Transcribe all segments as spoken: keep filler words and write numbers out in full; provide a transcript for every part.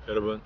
여러분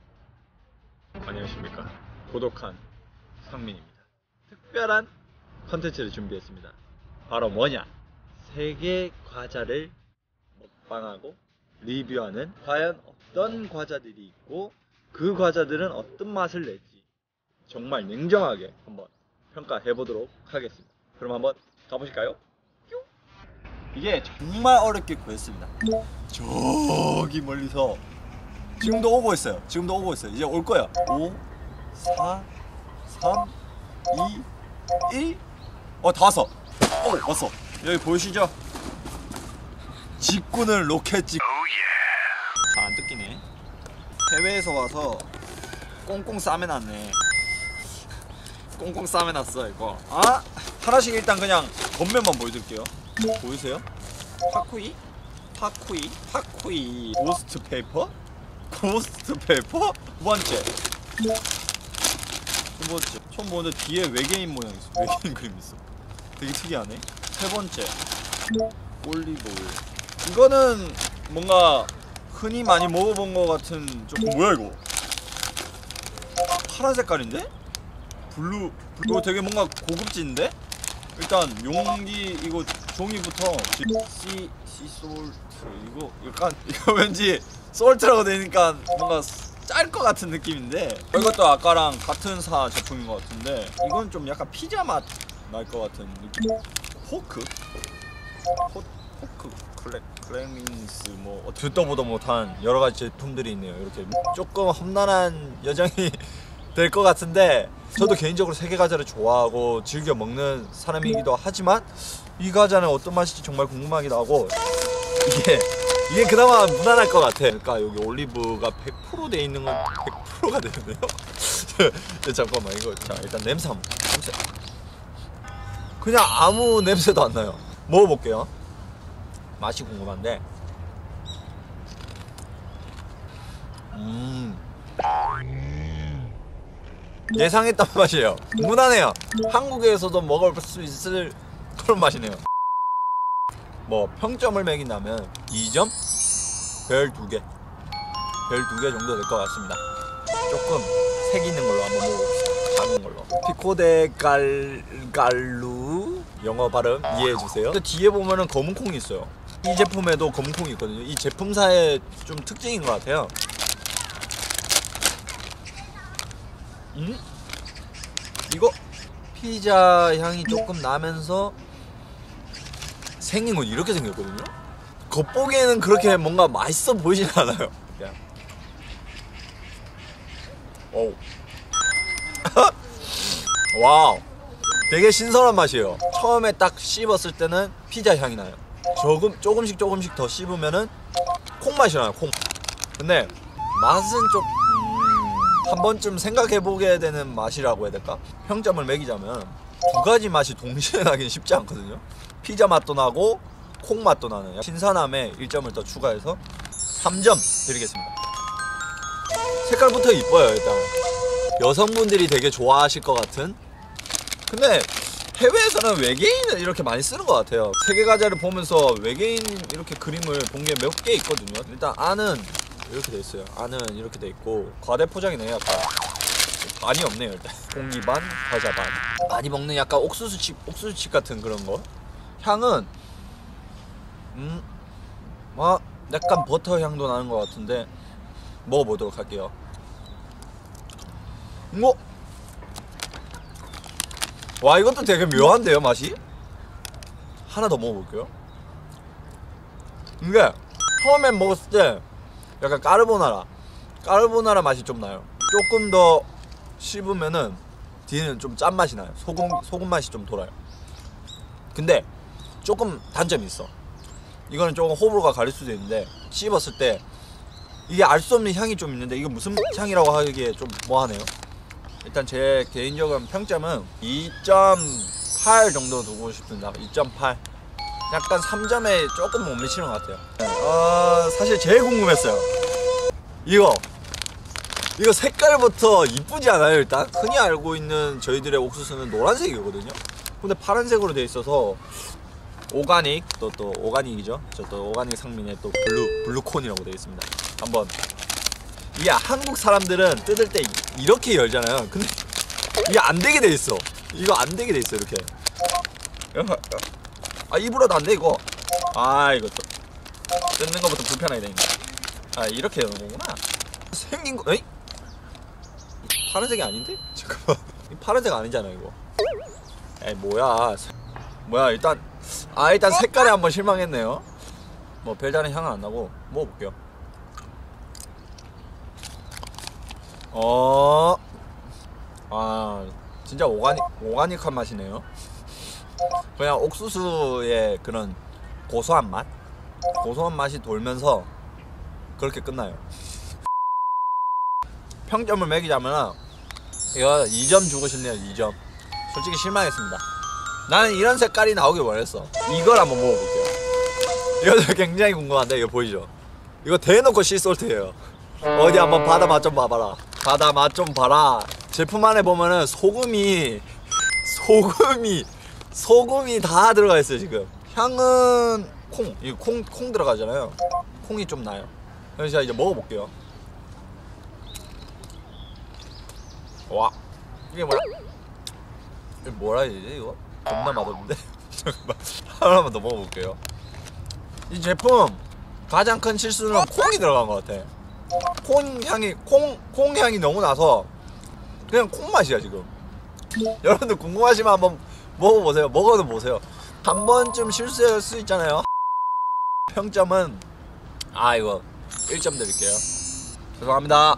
안녕하십니까. 고독한 상민입니다. 특별한 컨텐츠를 준비했습니다. 바로 뭐냐, 세개 과자를 먹방하고 리뷰하는, 과연 어떤 과자들이 있고 그 과자들은 어떤 맛을 낼지 정말 냉정하게 한번 평가해 보도록 하겠습니다. 그럼 한번 가보실까요? 이게 정말 어렵게 구했습니다. 저기 멀리서 지금도 오고 있어요. 지금도 오고 있어요. 이제 올 거야. 오, 사, 삼, 이, 일. 어, 다 왔어. 어, 왔어. 여기 보이시죠? 직구는 로켓 직. 잘 안 뜯기네. 해외에서 와서 꽁꽁 싸매놨네. 꽁꽁 싸매놨어 이거. 아, 하나씩 일단 그냥 겉면만 보여드릴게요. 보이세요? 파쿠이? 파쿠이? 파쿠이. 고스트 페이퍼? 고스트 페이퍼? 두 번째. 두 번째. 처음 보는데 뒤에 외계인 모양 있어. 외계인 그림 있어. 되게 특이하네. 세 번째. 올리브 오일. 이거는 뭔가 흔히 많이 먹어본 것 같은 좀. 뭐야 이거? 파란 색깔인데? 블루. 이거 되게 뭔가 고급진데? 일단 용기 이거 종이부터 씨 씨솔트 이거 약간 이거 왠지 솔트라고 되니까 뭔가 짤 것 같은 느낌인데, 이것도 아까랑 같은 사 제품인 것 같은데 이건 좀 약간 피자 맛 날 것 같은 느낌. 포크? 포, 포크 클레, 클레밍스 뭐 듣도 보도 못한 여러 가지 제품들이 있네요. 이렇게 조금 험난한 여정이 될 것 같은데, 저도 개인적으로 세계 과자를 좋아하고 즐겨 먹는 사람이기도 하지만 이 과자는 어떤 맛일지 정말 궁금하기도 하고, 이게 이게 그나마 무난할 것 같아. 그러니까 여기 올리브가 백 퍼센트 돼 있는 건 백 퍼센트가 되는데요. 잠깐만 이거. 자, 일단 냄새 한번. 냄새. 그냥 아무 냄새도 안 나요. 먹어볼게요. 맛이 궁금한데. 음. 예상했던 맛이에요. 무난해요. 한국에서도 먹을 수 있을 그런 맛이네요. 뭐 평점을 매긴다면 이 점? 별 두 개. 별 두 개 정도 될 것 같습니다. 조금 색 있는 걸로 한번 먹어봅시다. 작은 걸로. 피코데 깔... 깔루 영어 발음 이해해주세요. 근데 뒤에 보면은 검은 콩이 있어요. 이 제품에도 검은 콩이 있거든요. 이 제품사의 좀 특징인 것 같아요. 음? 이거 피자 향이 조금 나면서 생긴 건 이렇게 생겼거든요? 겉보기에는 그렇게 뭔가 맛있어 보이진 않아요. 그냥. 오우. 와우. 되게 신선한 맛이에요. 처음에 딱 씹었을 때는 피자 향이 나요. 조금, 조금씩 조금씩 더 씹으면은 콩 맛이 나요. 콩. 근데 맛은 좀 음, 한 번쯤 생각해보게 되는 맛이라고 해야 될까? 평점을 매기자면 두 가지 맛이 동시에 나긴 쉽지 않거든요. 피자 맛도 나고 콩 맛도 나는 신선함에 일 점을 더 추가해서 삼 점 드리겠습니다. 색깔부터 이뻐요. 일단 여성분들이 되게 좋아하실 것 같은. 근데 해외에서는 외계인을 이렇게 많이 쓰는 것 같아요. 세계 과자를 보면서 외계인 이렇게 그림을 본 게 몇 개 있거든요. 일단 안은 이렇게 돼 있어요. 안은 이렇게 돼 있고 과대 포장이네요. 약간 많이 없네요. 일단 공기 반, 과자 반. 많이 먹는 약간 옥수수칩, 옥수수칩 같은 그런 거. 향은 음, 아, 약간 버터 향도 나는 것 같은데 먹어보도록 할게요. 뭐? 와, 이것도 되게 묘한데요, 맛이? 하나 더 먹어볼게요. 이게 처음엔 먹었을 때 약간 까르보나라 까르보나라 맛이 좀 나요. 조금 더 씹으면은 뒤에는 좀 짠맛이 나요. 소금, 소금 맛이 좀 돌아요. 근데 조금 단점이 있어. 이거는 조금 호불호가 갈릴 수도 있는데, 씹었을 때 이게 알 수 없는 향이 좀 있는데 이거 무슨 향이라고 하기에 좀 뭐하네요. 일단 제 개인적인 평점은 이 점 팔 정도 두고 싶습니다. 이 점 팔. 약간 삼 점에 조금 못 미치는 것 같아요. 어, 사실 제일 궁금했어요. 이거 이거 색깔부터 이쁘지 않아요? 일단 흔히 알고 있는 저희들의 옥수수는 노란색이거든요. 근데 파란색으로 돼 있어서 오가닉, 또 또 오가닉이죠. 저 또 오가닉 상민의 또 블루 블루콘이라고 되어 있습니다. 한번 이게 한국 사람들은 뜯을 때 이렇게 열잖아요. 근데 이게 안 되게 돼 있어. 이거 안 되게 돼 있어 이렇게. 아 입으로도 안 돼 이거. 아 이거 또 뜯는 거부터 불편하게 돼 있네. 아 이렇게 여는 거구나. 생긴 거, 에이? 파란색이 아닌데? 잠깐만. 이 파란색 아니잖아 이거. 에이 뭐야? 뭐야 일단 아 일단 색깔에 한번 실망했네요. 뭐 별다른 향은 안 나고 먹어볼게요. 어, 아 진짜 오가닉 오가닉한 맛이네요. 그냥 옥수수의 그런 고소한 맛, 고소한 맛이 돌면서 그렇게 끝나요. 평점을 매기자면 이거 이 점 주고 싶네요. 이 점. 솔직히 실망했습니다. 나는 이런 색깔이 나오길 원했어. 이걸 한번 먹어볼게요. 이것도 굉장히 궁금한데 이거 보이죠? 이거 대놓고 시솔트예요. 어디 한번 바다 맛 좀 봐봐라. 바다 맛 좀 봐라. 제품 안에 보면은 소금이 소금이 소금이 다 들어가 있어요 지금. 향은 콩, 이거 콩, 콩 들어가잖아요. 콩이 좀 나요. 그래서 제가 이제 먹어볼게요. 와, 이게 뭐야? 이게 뭐라 해야 되지 이거? 겁나 맛없는데? 잠깐만 하나만 더 먹어볼게요. 이 제품 가장 큰 실수는 콩이 들어간 것 같아. 콩 향이 콩, 콩 향이 너무 나서 그냥 콩 맛이야 지금. 여러분들 궁금하시면 한번 먹어보세요. 먹어도 보세요. 한 번쯤 실수할 수 있잖아요. 평점은 아 이거 일 점 드릴게요. 죄송합니다.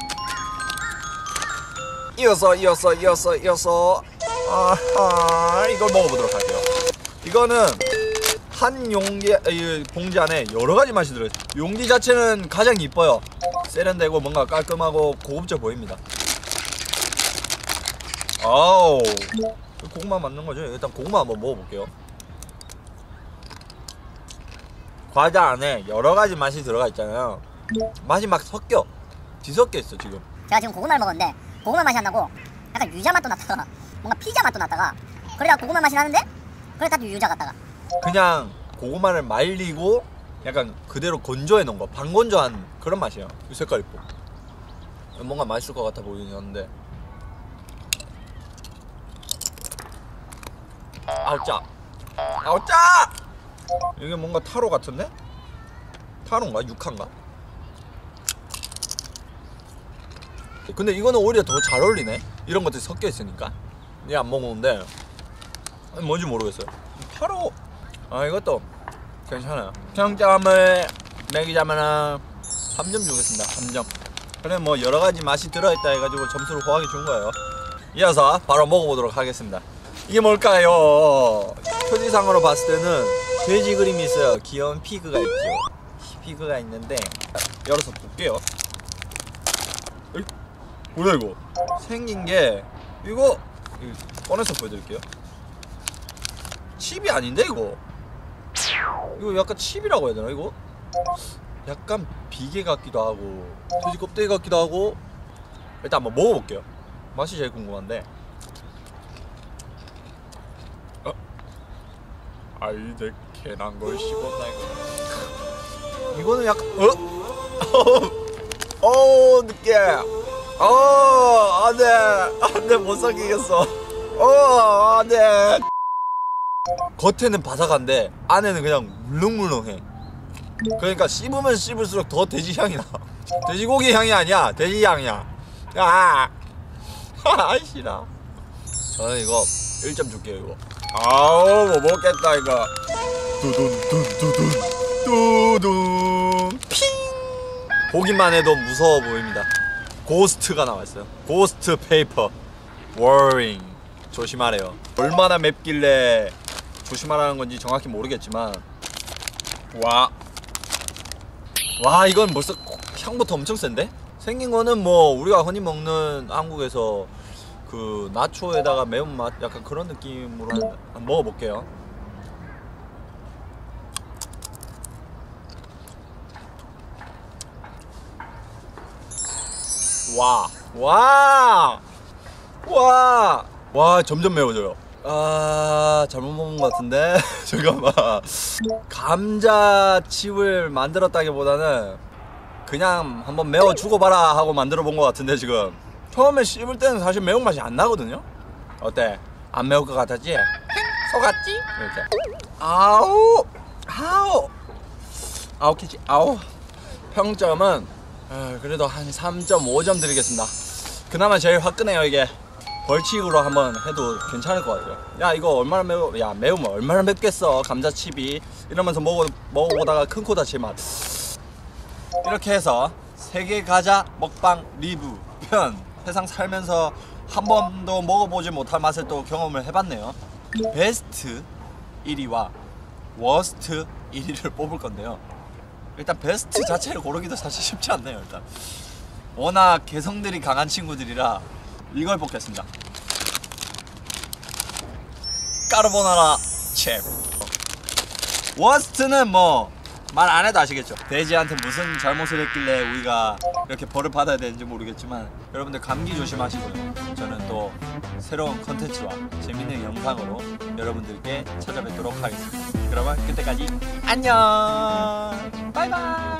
이어서 이어서 이어서 이어서 아하 이걸 먹어보도록 할게요. 이거는 한 용기 이 봉지 안에 여러 가지 맛이 들어있어요. 용기 자체는 가장 이뻐요. 세련되고 뭔가 깔끔하고 고급져 보입니다. 아우 고구마 맞는 거죠? 일단 고구마 한번 먹어볼게요. 과자 안에 여러 가지 맛이 들어가 있잖아요. 맛이 막 섞여 뒤섞여 있어 지금. 제가 지금 고구마를 먹었는데 고구마 맛이 안 나고 약간 유자 맛도 났다가 뭔가 피자 맛도 났다가 그러다가 고구마 맛이 나는데 그래 다시 유자 같다가 그냥 고구마를 말리고 약간 그대로 건조해 놓은 거, 반건조한 그런 맛이에요. 이 색깔 이뻐. 뭔가 맛있을 것 같아 보이긴 하는데 아우 짜! 아우 짜! 이게 뭔가 타로 같은데? 타로인가? 육화인가? 근데 이거는 오히려 더 잘 어울리네? 이런 것들이 섞여 있으니까. 이게 안 먹었는데 뭔지 모르겠어요. 타로 아 이것도 괜찮아요. 평점을 매기자면은 삼 점 주겠습니다. 삼 점. 그래 뭐 여러가지 맛이 들어있다 해가지고 점수를 호하게 준 거예요. 이어서 바로 먹어보도록 하겠습니다. 이게 뭘까요? 표지상으로 봤을 때는 돼지 그림이 있어요. 귀여운 피그가 있죠. 피그가 있는데 열어서 볼게요. 에이? 뭐야 이거? 생긴 게 이거, 이거 꺼내서 보여드릴게요. 칩이 아닌데 이거? 이거 약간 칩이라고 해야 되나 이거? 약간 비계 같기도 하고 돼지 껍데기 같기도 하고. 일단 한번 먹어볼게요. 맛이 제일 궁금한데. 어? 아이 내 개난 걸 씹었나 이거. 이거는 약간 어? 어 느끼해. 어 안돼 안돼 못 삼키겠어. 어 안돼. 겉에는 바삭한데 안에는 그냥 물렁물렁해. 그러니까 씹으면 씹을수록 더 돼지 향이 나. 돼지고기 향이 아니야 돼지 향이야. 아 아이 싫어. 저는 이거 일 점 줄게요 이거. 아우 못 먹겠다 이거. 두둔 둔두둔 두둔 핑. 보기만 해도 무서워 보입니다. 고스트가 나와있어요. 고스트 페이퍼 워링. 조심하래요. 얼마나 맵길래 조심하라는 건지 정확히 모르겠지만 와, 와 이건 벌써 향부터 엄청 센데? 생긴 거는 뭐 우리가 흔히 먹는 한국에서 그 나초에다가 매운맛 약간 그런 느낌으로 한, 한번 먹어볼게요. 와, 와, 와, 와 점점 매워져요. 아 잘못 먹은 것 같은데. 잠깐만. 감자칩을 만들었다기보다는 그냥 한번 매워 죽어봐라 하고 만들어 본 것 같은데 지금 처음에 씹을 때는 사실 매운맛이 안 나거든요. 어때? 안 매울 것 같았지? 속았지? 이렇게 아우 아우 아우 키치 아우 평점은 아, 그래도 한 삼 점 오 점 드리겠습니다. 그나마 제일 화끈해요. 이게 벌칙으로 한번 해도 괜찮을 것 같아요. 야 이거 얼마나 매워, 야 매우면 얼마나 맵겠어 감자칩이 이러면서 먹어, 먹어보다가 큰 코 다칠 맛. 이렇게 해서 세계 과자 먹방 리뷰 편, 세상 살면서 한 번도 먹어보지 못할 맛을 또 경험을 해봤네요. 베스트 일 위와 워스트 일 위를 뽑을 건데요. 일단 베스트 자체를 고르기도 사실 쉽지 않네요. 일단 워낙 개성들이 강한 친구들이라 이걸 뽑겠습니다. 까르보나라 칩. 워스트는 뭐 말 안 해도 아시겠죠. 돼지한테 무슨 잘못을 했길래 우리가 이렇게 벌을 받아야 되는지 모르겠지만 여러분들 감기 조심하시고요. 저는 또 새로운 컨텐츠와 재밌는 영상으로 여러분들께 찾아뵙도록 하겠습니다. 그러면 그때까지 안녕. 바이바이.